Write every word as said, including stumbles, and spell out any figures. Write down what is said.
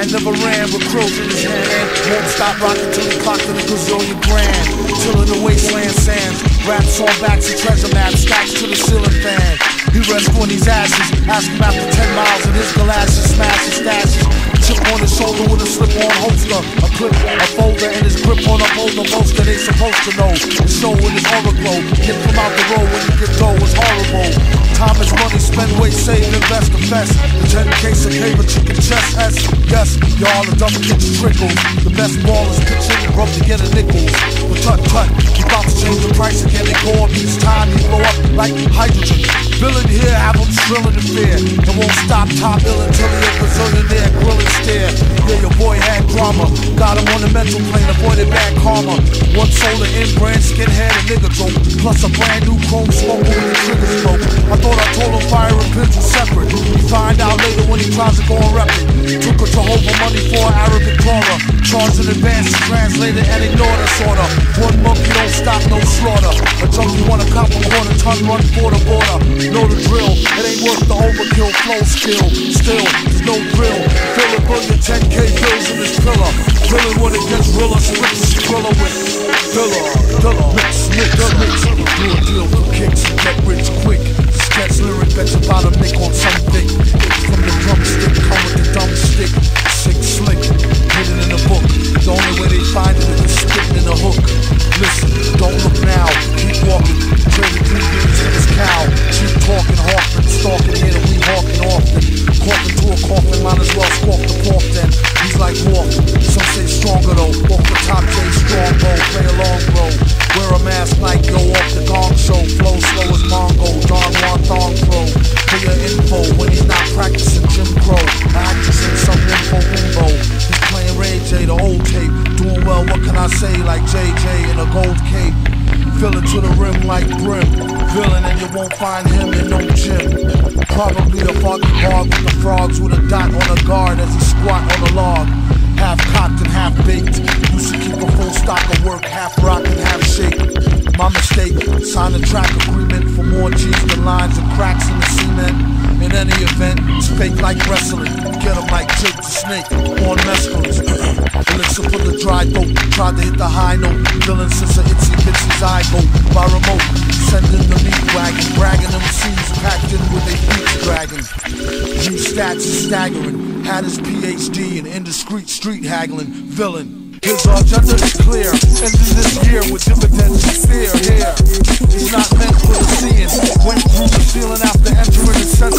and never ran with krills in his hand. Won't stop rocking till he clocked in a gazillion grand. Till in the wasteland sands, raps on backs and treasure maps, stacks to the ceiling fan. He rests on these ashes, ask him after ten miles in his galoshes, smash his stashes. Chip on his shoulder with a slip-on holster, a clip, a folder, and his grip on a boulder. Most that they supposed to know. The show in his horror glow. Get from out the road when you get dough was horrible. Time is money, spend, wait, save, invest, invest. The ten case of cave, chicken chest, S. Yes, y'all the double kitchen trickles. The best ballers pitching and broke to get a nickels. But tut tut, he about to change the price again. They go up each time, he blow up like hydrogen. Villain here, have him shrilling in fear. It won't stop top ill until he a Brazilian there, grilling stare. Yeah, your boy had drama, got him on the mental plane, avoided bad karma. One solar in-brand, skinhead, and nigga joke. Plus a brand new chrome smoke with the trigger stroke. I thought I told him fire and pins were separate. He find out later when he tries to go and rep it. Took a Jehovah money for an Arabic Torah. Charged in advance to translate it and ignore the order. One monkey don't stop, no slaughter. A junkie want a cop a quarter ton, run for the border. Know the drill, it ain't worth the overkill, flow skill. Still, there's no thrill. Fill a billion ten K bills in this pillar. Villain when it gets realer, split the thriller with filler, filler, mix, mix, mix. Do a deal for kicks and get rich quick. Sketch lyric, bet you about to make on something. From the drumstick, come with the dumb stick. Sick, slick, hidden in a book. The only way they find it is spitting in a hook. Listen, don't look now, keep walking. Trading three beans in his cow. Keep talking, hawking, stalking here, we hawking often. Coughing to a coffin, might as well squawk the pork then. He's like walk, some say stronger though. Walk the top J strong bow, play along bro. Wear a mask like yo off the gong show. Flow slow as Mongo, Don Juan Thong Pro. For your info when he's not practicing Jim Crow. Actress in some info bimbo. He's playing Ray J, the old tape. Doing well, what can I say, like J J in a gold cape. Fill it to the rim like brim. Villain and you won't find him in no gym. Probably a foggy hog with the frogs with a dot on a guard as he squat on a log. Half cocked and half baked. Used to keep a full stock of work, half rock and half shake. My mistake, sign a track agreement for more G's than lines and cracks in the cement. In any event, it's fake like wrestling. Get him like Jake the Snake on mescalines. Elixir for the dry throat. Tried to hit the high note. Villain since a itsy bitsy's eye vote. By remote, sending the meat wagon. Bragging them C's packed in with a feet dragging. G stats is staggering. Had his P H D in indiscreet street haggling. Villain. His agenda is clear, ending this year with dividends and fear here. He's not meant for the seeing. Went through the ceiling after entering the sense